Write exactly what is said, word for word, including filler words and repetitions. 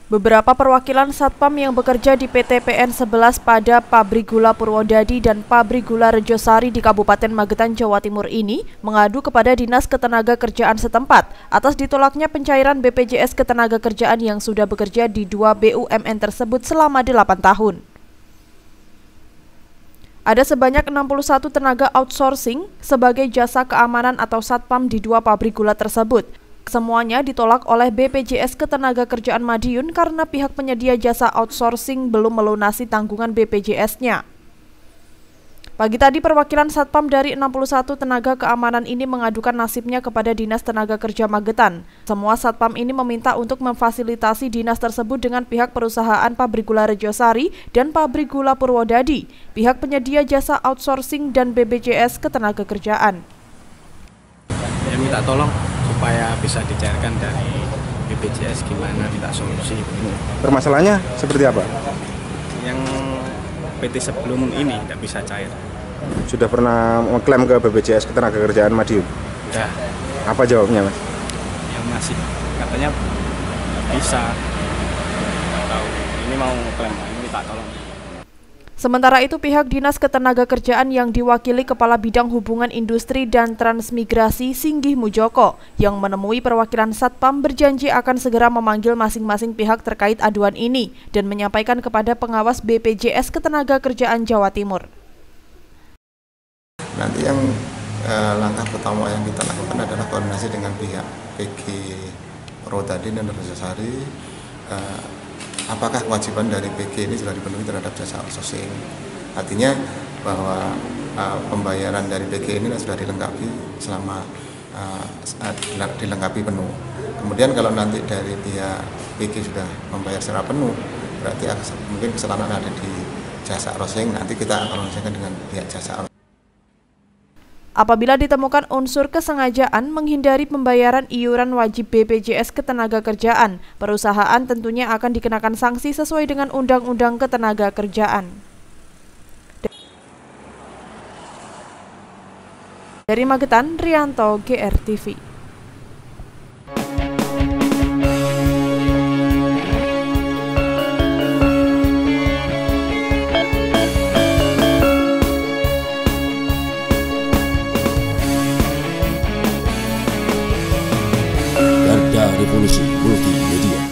Beberapa perwakilan Satpam yang bekerja di P T P N sebelas pada Pabrik Gula Purwodadi dan Pabrik Gula Rejosari di Kabupaten Magetan, Jawa Timur ini mengadu kepada Dinas Ketenagakerjaan setempat atas ditolaknya pencairan B P J S Ketenagakerjaan yang sudah bekerja di dua B U M N tersebut selama delapan tahun. Ada sebanyak enam puluh satu tenaga outsourcing sebagai jasa keamanan atau Satpam di dua pabrik gula tersebut. Semuanya ditolak oleh B P J S Ketenagakerjaan Madiun karena pihak penyedia jasa outsourcing belum melunasi tanggungan B P J S-nya. Pagi tadi perwakilan Satpam dari enam puluh satu tenaga keamanan ini mengadukan nasibnya kepada Dinas Tenaga Kerja Magetan. Semua Satpam ini meminta untuk memfasilitasi dinas tersebut dengan pihak perusahaan Pabrik Gula Rejosari dan Pabrik Gula Purwodadi, pihak penyedia jasa outsourcing dan B P J S Ketenagakerjaan. Ya, minta tolong supaya bisa dicairkan dari B P J S, gimana minta solusi. Permasalahannya seperti apa? Yang P T sebelum ini tidak bisa cair. Sudah pernah mengklaim ke B P J S Ketenagakerjaan Madiun? Sudah. Apa jawabnya, Mas? Yang masih katanya nggak bisa. Nggak tahu. Ini mau klaim, ini minta tolong. Sementara itu pihak Dinas Ketenagakerjaan yang diwakili Kepala Bidang Hubungan Industri dan Transmigrasi Singgih Mujoko yang menemui perwakilan Satpam berjanji akan segera memanggil masing-masing pihak terkait aduan ini dan menyampaikan kepada pengawas B P J S Ketenagakerjaan Jawa Timur. Nanti yang eh, langkah pertama yang kita lakukan adalah koordinasi dengan pihak P G Purwodadi dan Rejosari. Eh, apakah kewajiban dari P G ini sudah dipenuhi terhadap jasa outsourcing. Artinya bahwa uh, pembayaran dari P G ini sudah dilengkapi selama uh, dilengkapi penuh. Kemudian kalau nanti dari pihak P G sudah membayar secara penuh, berarti mungkin kesalahan ada di jasa outsourcing, nanti kita akan menyelesaikan dengan pihak jasa outsourcing. Apabila ditemukan unsur kesengajaan menghindari pembayaran iuran wajib B P J S Ketenagakerjaan, perusahaan tentunya akan dikenakan sanksi sesuai dengan Undang-Undang Ketenagakerjaan. Dari Magetan, Rianto, G R T V. Revolusi Multimedia.